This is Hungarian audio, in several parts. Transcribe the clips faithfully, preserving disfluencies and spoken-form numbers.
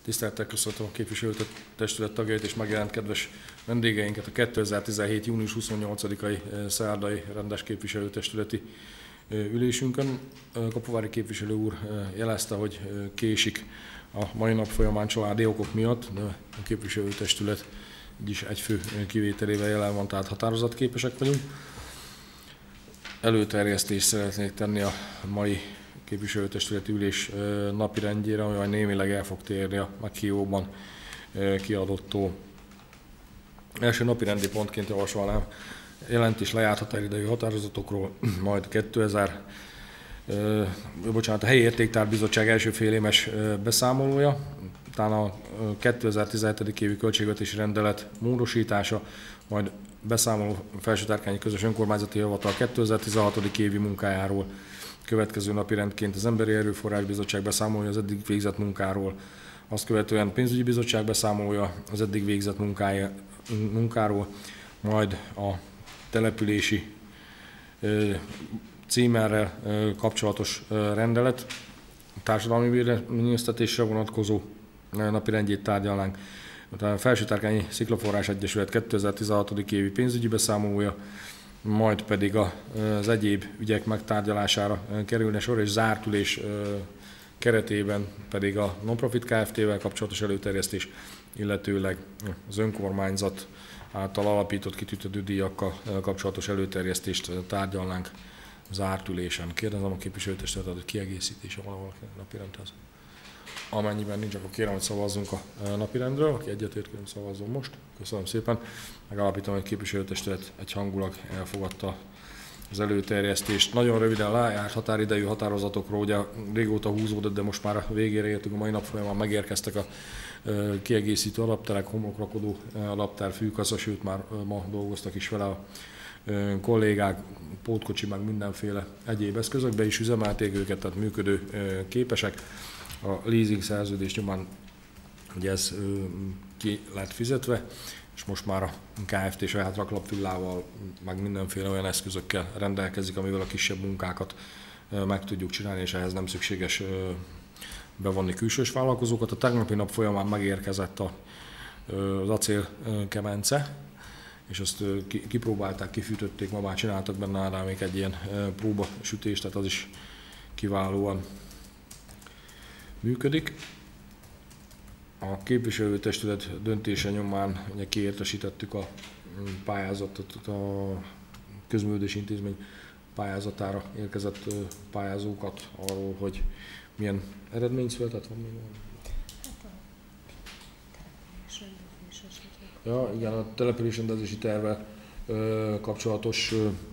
Tisztelettel köszöntöm a képviselőtestület tagjait és megjelent kedves vendégeinket a kétezer-tizenhét. június huszonnyolcadikai szerdai rendes képviselőtestületi ülésünkön. Kapovári képviselő úr jelezte, hogy késik a mai nap folyamán családi okok miatt, de a képviselőtestület is egy fő kivételével jelen van, tehát határozatképesek vagyunk. Előterjesztést szeretnék tenni a mai képviselőtestületi ülés napirendjére, ami majd némileg el fog térni a meghívóban kiadottól. Első napirendi pontként javasolnám jelentés lejárt határidejű határozatokról, majd kétezer, bocsánat, a Helyi Értéktárbizottság első féléves beszámolója, utána a kétezer-tizenhét. évi költségvetési rendelet módosítása, majd beszámoló Felsőtárkányi Közös Önkormányzati Hivatal kétezer-tizenhat. évi munkájáról, következő napi rendként az Emberi Erőforrás Bizottság beszámolója az eddig végzett munkáról, azt követően Pénzügyi Bizottság beszámolója az eddig végzett munkája, munkáról, majd a települési címerrel kapcsolatos rendelet, a társadalmi véleményeztetésre vonatkozó napirendjét tárgyalnánk. A Felsőtárkányi Sziklaforrás Egyesület kétezer-tizenhat. évi pénzügyi beszámolója, majd pedig az egyéb ügyek megtárgyalására kerülne sor, és zárt ülés keretében pedig a Nonprofit Kft-vel kapcsolatos előterjesztés, illetőleg az önkormányzat által alapított kitűző díjakkal kapcsolatos előterjesztést tárgyalnánk zárt ülésen. Kérdezem a képviselőtestületet, hogy kiegészítése van valaki napirendhez. Amennyiben nincs, akkor kérem, hogy szavazzunk a napirendről. Aki egyetért, kérem, szavazzon most. Köszönöm szépen. Megállapítom, hogy a képviselőtestület egyhangulag elfogadta az előterjesztést. Nagyon röviden lejárt határidejű határozatokról, ugye régóta húzódott, de most már a végére értünk, a mai nap folyamán megérkeztek a kiegészítő alapterek, homlokrakodó alaptár, fűkassa, sőt már ma dolgoztak is vele a kollégák, pótkocsi, meg mindenféle egyéb eszközökbe is üzemelték őket, tehát működő képesek. A leasing szerződés nyomán ugye ez ki lett fizetve, és most már a Kft. Saját raklapvillával, meg mindenféle olyan eszközökkel rendelkezik, amivel a kisebb munkákat meg tudjuk csinálni, és ehhez nem szükséges bevonni külsős vállalkozókat. A tegnapi nap folyamán megérkezett az acélkemence, és azt kipróbálták, kifűtötték, ma már csináltak benne rá még egy ilyen próbasütést, tehát az is kiválóan működik. A képviselőtestület döntése nyomán ugye kiértesítettük a pályázatot, a közművelési intézmény pályázatára érkezett pályázókat arról, hogy milyen eredmény született. Van még van? Ja, igen, a településrendezési tervvel kapcsolatos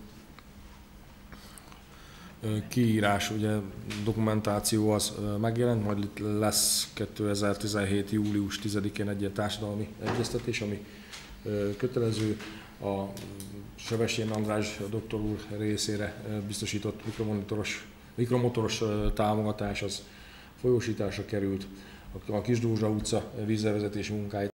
kiírás, ugye dokumentáció az megjelent, majd itt lesz kétezer-tizenhét. július tizedikén egy ilyen társadalmi egyeztetés, ami kötelező. A Sebestyén András doktor úr részére biztosított mikromotoros, mikromotoros támogatás az folyósításra került. A Kisdózsa utca vízzelvezetési munkáit